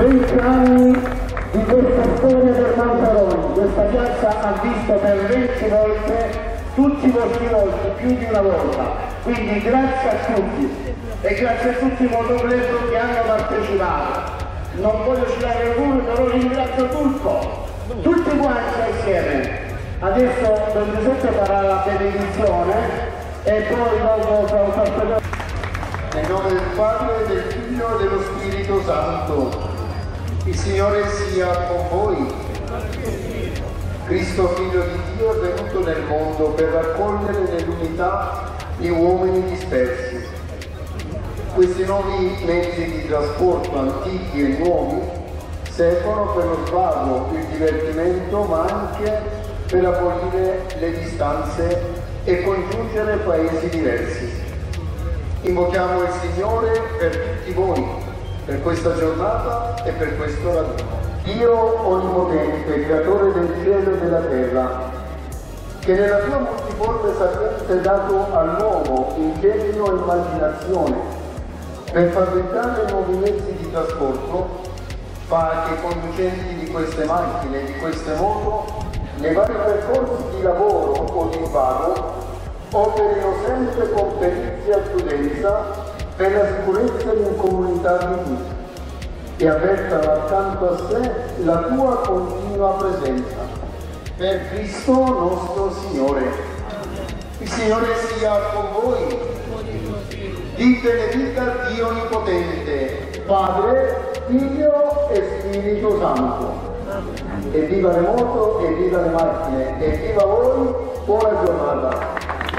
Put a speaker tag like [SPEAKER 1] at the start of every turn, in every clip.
[SPEAKER 1] 15 anni di questa storia del Manzaroni. Questa piazza ha visto per 20 volte tutti i vostri volti, più di una volta. Quindi grazie a tutti e grazie a tutti i motoclub che hanno partecipato. Non voglio citare uno, però ringrazio tutti quanti insieme. Adesso Don Giuseppe farà la benedizione e poi dopo farò il
[SPEAKER 2] nel nome del Padre, del Figlio e dello Spirito Santo. Il Signore sia con voi. Cristo, Figlio di Dio, è venuto nel mondo per raccogliere nell'unità gli uomini dispersi. Questi nuovi mezzi di trasporto, antichi e nuovi, servono per lo svago, il divertimento, ma anche per abolire le distanze e congiungere paesi diversi. Invochiamo il Signore per tutti voi, per questa giornata e per questo raduno. Dio Onnipotente, Creatore del cielo e della terra, che nella tua multiforme sapienza hai dato all'uomo ingegno e immaginazione per fabbricare nuovi mezzi di trasporto, fa che i conducenti di queste macchine, di queste moto, nei vari percorsi di lavoro o di svago, operino sempre con perizia e prudenza per la sicurezza in comunità di tutti e avvertano accanto a sé la tua continua presenza. Per Cristo nostro Signore. Il Signore sia con voi. Dite benedica Dio Onnipotente, Padre, Figlio e Spirito Santo. E viva le moto, e viva le macchine, e viva voi, buona giornata.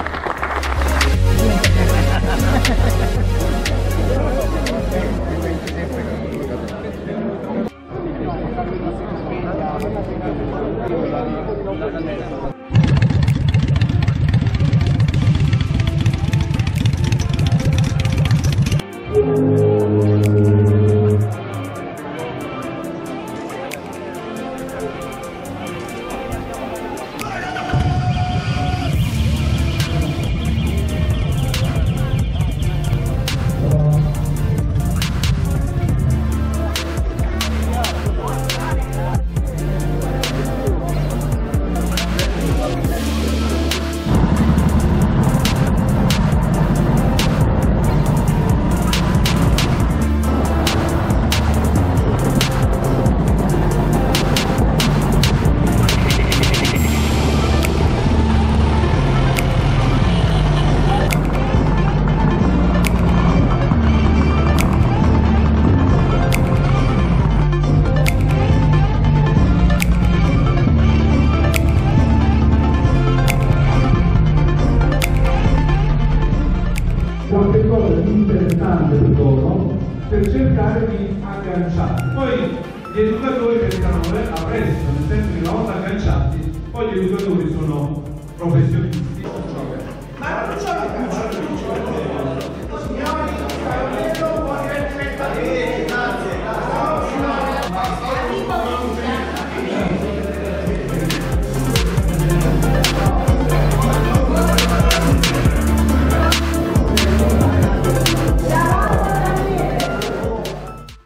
[SPEAKER 3] Qualche cosa di interessante dicono per cercare di agganciarsi. Poi gli educatori pensano a presto, nel senso che una volta agganciati, poi gli educatori sono professionisti.
[SPEAKER 4] Ma non c'è